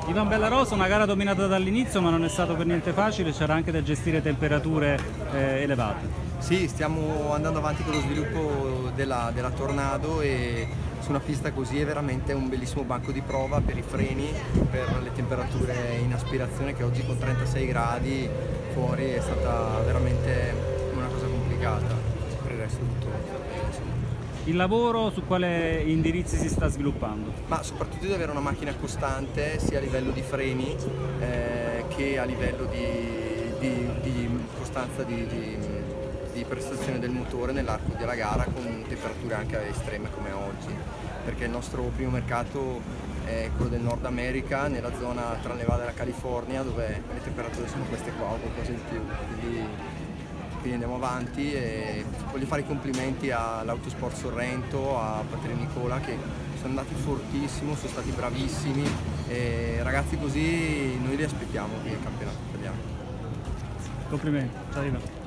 Ivan Bellarosa, una gara dominata dall'inizio ma non è stato per niente facile, c'era anche da gestire temperature elevate. Sì, stiamo andando avanti con lo sviluppo della Tornado e su una pista così è veramente un bellissimo banco di prova per i freni, per le temperature in aspirazione che oggi con 36 gradi fuori è stata veramente una cosa complicata, per il resto tutto. Il lavoro su quale indirizzi si sta sviluppando? Ma soprattutto di avere una macchina costante sia a livello di freni che a livello di costanza di prestazione del motore nell'arco della gara con temperature anche estreme come oggi, perché il nostro primo mercato è quello del Nord America, nella zona tra Nevada e la California, dove le temperature sono queste qua o qualcosa di più. Quindi andiamo avanti e voglio fare i complimenti all'Autosport Sorrento, a Patria Nicola, che sono andati fortissimo, sono stati bravissimi e ragazzi così noi li aspettiamo qui al campionato italiano. Complimenti, ciao Ivan.